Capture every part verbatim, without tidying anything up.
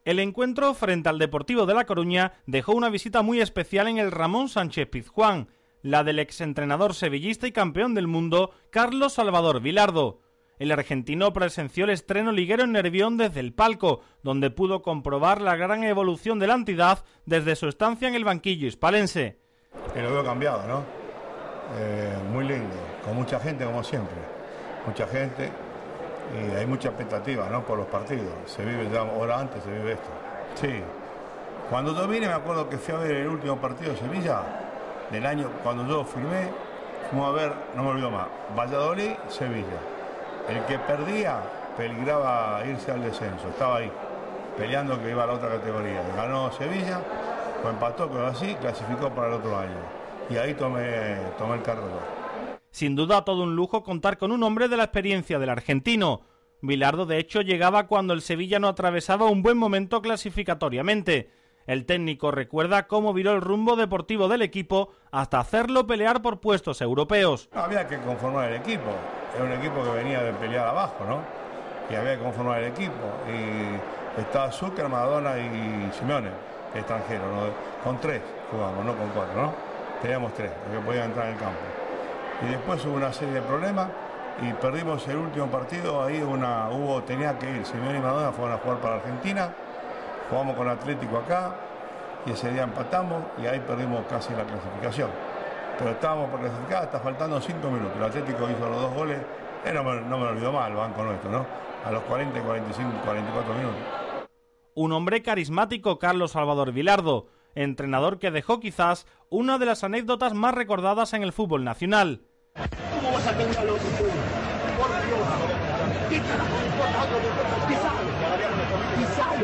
El encuentro frente al Deportivo de La Coruña dejó una visita muy especial en el Ramón Sánchez Pizjuán, la del exentrenador sevillista y campeón del mundo Carlos Salvador Vilardo. El argentino presenció el estreno liguero en Nervión desde el palco, donde pudo comprobar la gran evolución de la entidad desde su estancia en el banquillo hispalense. Y lo veo cambiado, ¿no? Eh, muy lindo, con mucha gente como siempre, mucha gente. Y hay mucha expectativa, ¿no? Por los partidos. Se vive ya hora antes, se vive esto. Sí. Cuando yo vine, me acuerdo que fui a ver el último partido de Sevilla del año, cuando yo firmé, fuimos a ver, no me olvido más, Valladolid, Sevilla. El que perdía peligraba irse al descenso, estaba ahí, peleando que iba a la otra categoría. Ganó Sevilla, lo empató, pero así clasificó para el otro año. Y ahí tomé, tomé el carro. Sin duda todo un lujo contar con un hombre de la experiencia del argentino. Vilardo de hecho llegaba cuando el Sevilla no atravesaba un buen momento clasificatoriamente. El técnico recuerda cómo viró el rumbo deportivo del equipo hasta hacerlo pelear por puestos europeos. Había que conformar el equipo, era un equipo que venía de pelear abajo, ¿no? Y había que conformar el equipo. Y estaba Zucker, Maradona y Simeone, extranjero, ¿no? Con tres jugamos, no con cuatro, ¿no? Teníamos tres, los que podían entrar en el campo. Y después hubo una serie de problemas y perdimos el último partido, ahí una, hubo, tenía que ir, Simeone y Maradona fueron a jugar para Argentina, jugamos con Atlético acá y ese día empatamos y ahí perdimos casi la clasificación. Pero estábamos por clasificar, hasta faltando cinco minutos, el Atlético hizo los dos goles, eh, no, me, no me olvidó mal el banco nuestro, ¿no? A los cuarenta, cuarenta y cinco, cuarenta y cuatro minutos. Un hombre carismático, Carlos Salvador Vilardo, entrenador que dejó quizás una de las anécdotas más recordadas en el fútbol nacional. ¿Cómo vas a tener a los otros? Por Dios. ¿Qué carajo me importa algo de Pisalo? Pisalo.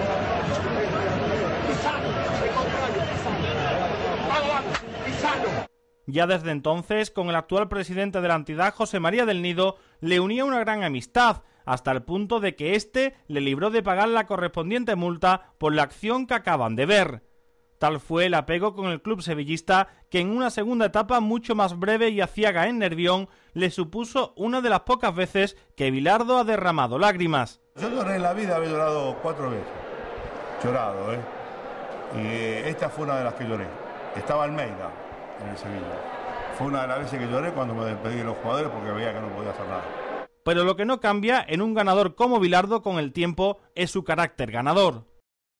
Pisalo. Al contrario, Pisalo. Vamos, vamos. Pisalo. Ya desde entonces, con el actual presidente de la entidad, José María del Nido, le unía una gran amistad, hasta el punto de que éste le libró de pagar la correspondiente multa por la acción que acaban de ver. Tal fue el apego con el club sevillista que en una segunda etapa mucho más breve y aciaga en Nervión le supuso una de las pocas veces que Vilardo ha derramado lágrimas. Yo lloré en la vida, había llorado cuatro veces, llorado, ¿eh? Y esta fue una de las que lloré. Estaba Almeida en el Sevilla. Fue una de las veces que lloré cuando me despedí de los jugadores porque veía que no podía hacer nada. Pero lo que no cambia en un ganador como Vilardo con el tiempo es su carácter ganador.